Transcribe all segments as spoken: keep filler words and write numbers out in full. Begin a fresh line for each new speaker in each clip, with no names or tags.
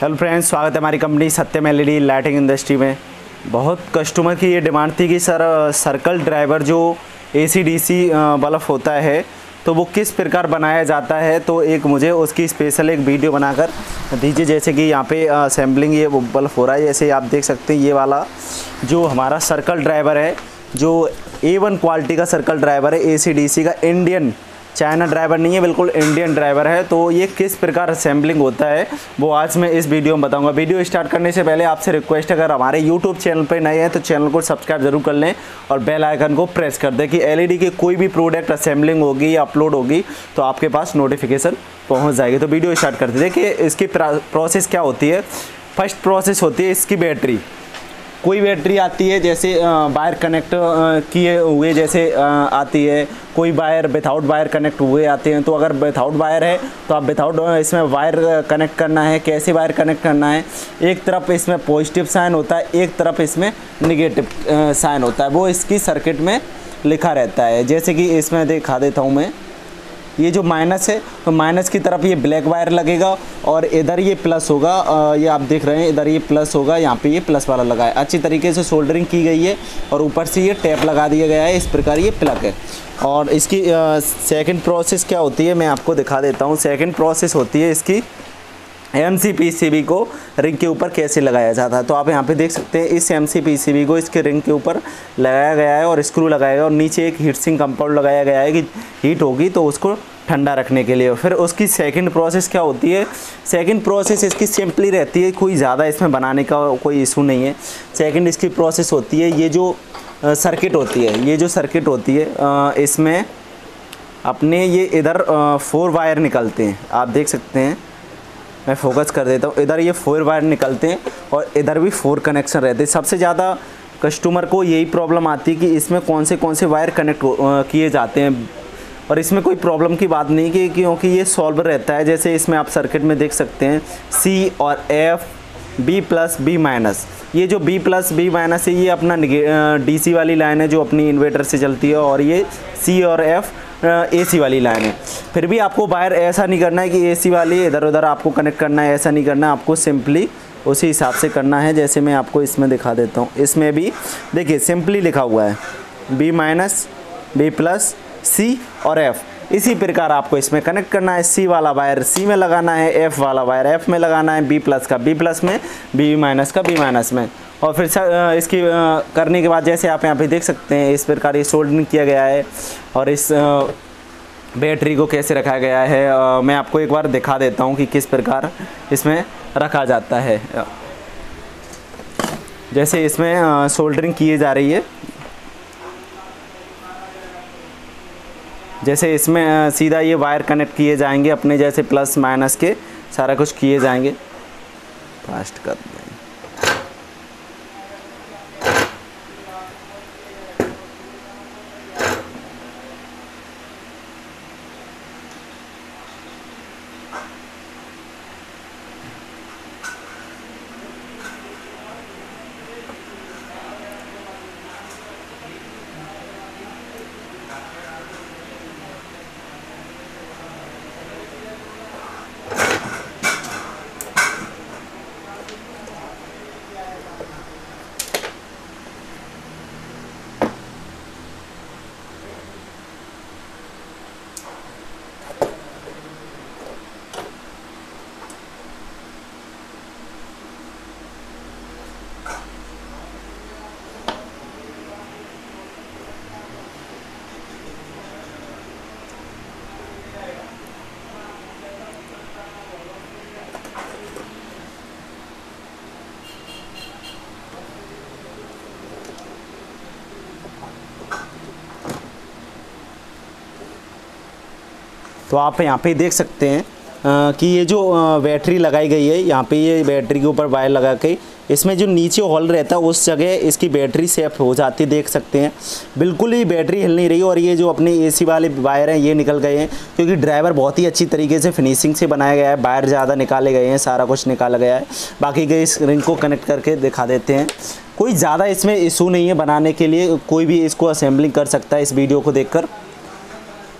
Hello friends, स्वागत है हमारी company Satyam LED lighting industry में। बहुत कस्टमर की ये डिमांड थी कि सर सर्कल ड्राइवर जो एसी डीसी बल्ब होता है तो वो किस प्रकार बनाया जाता है, तो एक मुझे उसकी स्पेशल एक वीडियो बनाकर दीजिए। जैसे कि यहाँ पे असेंबलिंग ये बल्ब हो रहा है, जैसे आप देख सकते हैं ये वाला जो हमारा सर्कल ड्राइवर है, जो ए वन क्वालिटी का सर्कल ड्राइवर है एसी डीसी का, इंडियन चाइना ड्राइवर नहीं है, बिल्कुल इंडियन ड्राइवर है। तो ये किस प्रकार असेंबलिंग होता है वो आज मैं इस वीडियो में बताऊंगा। वीडियो स्टार्ट करने से पहले आपसे रिक्वेस्ट, अगर हमारे यूट्यूब चैनल पर नए हैं तो चैनल को सब्सक्राइब जरूर कर लें और बेल आइकन को प्रेस कर दें कि एलईडी की कोई भी प्रोडक्ट असेंबलिंग होगी या अपलोड होगी तो आपके पास नोटिफिकेशन पहुँच जाएगी। तो वीडियो स्टार्ट करते हैं। देखिए इसकी प्रोसेस क्या होती है। फर्स्ट प्रोसेस होती है इसकी बैटरी। कोई बैटरी आती है जैसे वायर कनेक्ट किए हुए जैसे आती है, कोई वायर विथआउट वायर कनेक्ट हुए आते हैं। तो अगर विथआउट वायर है तो आप विथआउट इसमें वायर कनेक्ट करना है। कैसे वायर कनेक्ट करना है, एक तरफ इसमें पॉजिटिव साइन होता है, एक तरफ इसमें निगेटिव साइन होता है, वो इसकी सर्किट में लिखा रहता है। जैसे कि इसमें दिखा देता हूँ मैं, ये जो माइनस है तो माइनस की तरफ ये ब्लैक वायर लगेगा और इधर ये प्लस होगा। ये आप देख रहे हैं इधर ये प्लस होगा, यहाँ पे ये प्लस वाला लगा है। अच्छी तरीके से सोल्डरिंग की गई है और ऊपर से ये टैप लगा दिया गया है। इस प्रकार ये प्लग है। और इसकी सेकंड प्रोसेस क्या होती है मैं आपको दिखा देता हूँ। सेकंड प्रोसेस होती है इसकी M C P C B को रिंग के ऊपर कैसे लगाया जाता है। तो आप यहाँ पे देख सकते हैं इस M C P C B को इसके रिंग के ऊपर लगाया गया है और स्क्रू लगाया गया और नीचे एक हीट सिंक कंपाउंड लगाया गया है कि हीट होगी तो उसको ठंडा रखने के लिए। फिर उसकी सेकंड प्रोसेस क्या होती है। सेकंड प्रोसेस इसकी सिंपली रहती है, कोई ज़्यादा इसमें बनाने का कोई इशू नहीं है। सेकंड इसकी प्रोसेस होती है, ये जो सर्किट होती है ये जो सर्किट होती है इसमें अपने ये इधर फोर वायर निकलते हैं। आप देख सकते हैं, मैं फोकस कर देता हूँ, इधर ये फोर वायर निकलते हैं और इधर भी फोर कनेक्शन रहते हैं। सबसे ज़्यादा कस्टमर को यही प्रॉब्लम आती है कि इसमें कौन से कौन से वायर कनेक्ट किए जाते हैं, और इसमें कोई प्रॉब्लम की बात नहीं कि क्योंकि ये सॉल्व रहता है। जैसे इसमें आप सर्किट में देख सकते हैं सी और F, B plus B minus. ये जो बी प्लस बी माइनस है ये अपना डीसी वाली लाइन है जो अपनी इन्वर्टर से चलती है, और ये सी और एफ एसी वाली लाइन है। फिर भी आपको वायर ऐसा नहीं करना है कि एसी वाली इधर उधर आपको कनेक्ट करना है, ऐसा नहीं करना है। आपको सिंपली उसी हिसाब से करना है। जैसे मैं आपको इसमें दिखा देता हूँ, इसमें भी देखिए सिंपली लिखा हुआ है B minus, B plus, C और एफ। इसी प्रकार आपको इसमें कनेक्ट करना है। सी वाला वायर सी में लगाना है, एफ वाला वायर एफ में लगाना है, बी प्लस का बी प्लस में, बी माइनस का बी माइनस में। और फिर इसकी करने के बाद जैसे आप यहाँ पे देख सकते हैं इस प्रकार ये सोल्डरिंग किया गया है और इस बैटरी को कैसे रखा गया है मैं आपको एक बार दिखा देता हूँ कि किस प्रकार इसमें रखा जाता है। जैसे इसमें सोल्डरिंग की जा रही है, जैसे इसमें सीधा ये वायर कनेक्ट किए जाएंगे अपने जैसे प्लस माइनस के सारा कुछ किए जाएंगे। फास्ट कर दें। तो आप यहाँ पे देख सकते हैं आ, कि ये जो बैटरी लगाई गई है, यहाँ पे ये बैटरी के ऊपर वायर लगा के इसमें जो नीचे होल रहता है उस जगह इसकी बैटरी सेफ हो जाती है। देख सकते हैं बिल्कुल ही बैटरी हिल नहीं रही। और ये जो अपने एसी वाले वायर हैं ये निकल गए हैं क्योंकि ड्राइवर बहुत ही अच्छी तरीके से फिनिशिंग से बनाया गया है। वायर ज़्यादा निकाले गए हैं, सारा कुछ निकाला गया है। बाकी के इस रिंग को कनेक्ट करके दिखा देते हैं। कोई ज़्यादा इसमें इशू नहीं है बनाने के लिए, कोई भी इसको असेंबलिंग कर सकता है इस वीडियो को देखकर।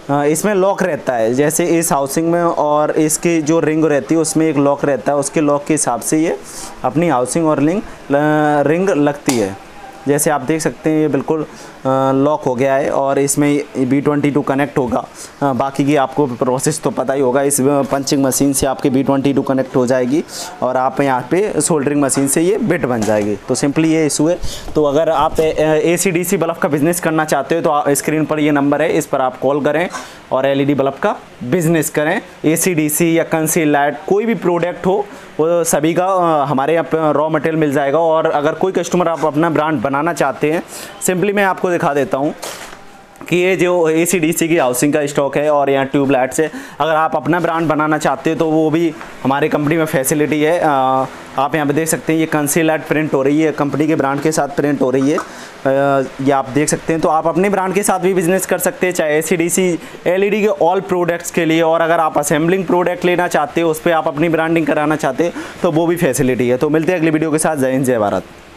इसमें लॉक रहता है, जैसे इस हाउसिंग में और इसकी जो रिंग रहती है उसमें एक लॉक रहता है, उसके लॉक के हिसाब से ये अपनी हाउसिंग और रिंग रिंग लगती है। जैसे आप देख सकते हैं ये बिल्कुल लॉक हो गया है और इसमें बी ट्वेंटी टू कनेक्ट होगा। बाकी की आपको प्रोसेस तो पता ही होगा। इस पंचिंग मशीन से आपके बी ट्वेंटी टू कनेक्ट हो जाएगी और आप यहाँ पे सोल्डरिंग मशीन से ये बिट बन जाएगी। तो सिंपली ये इशू है। तो अगर आप A C D C bulb का बिज़नेस करना चाहते हो तो स्क्रीन पर ये नंबर है, इस पर आप कॉल करें और एल ई डी बल्ब का बिज़नेस करें। ए सी डी सी या कंसील लाइट कोई भी प्रोडक्ट हो वो सभी का हमारे यहाँ पे रॉ मटेरियल मिल जाएगा। और अगर कोई कस्टमर आप अपना ब्रांड बनाना चाहते हैं, सिंपली मैं आपको दिखा देता हूँ कि ये जो ए सी डी सी की हाउसिंग का स्टॉक है और यहाँ ट्यूबलाइट से अगर आप अपना ब्रांड बनाना चाहते हैं तो वो भी हमारे कंपनी में फैसिलिटी है। आ, आप यहाँ पे देख सकते हैं ये कंसील लाइट प्रिंट हो रही है, कंपनी के ब्रांड के साथ प्रिंट हो रही है। ये आप देख सकते हैं। तो आप अपने ब्रांड के साथ भी बिजनेस कर सकते हैं, चाहे A C D C L E D के ऑल प्रोडक्ट्स के लिए। और अगर आप असेंबलिंग प्रोडक्ट लेना चाहते हो, उस पर आप अपनी ब्रांडिंग कराना चाहते हैं तो वो भी फैसिलिटी है। तो मिलते हैं अगली वीडियो के साथ। जय हिंद, जय भारत।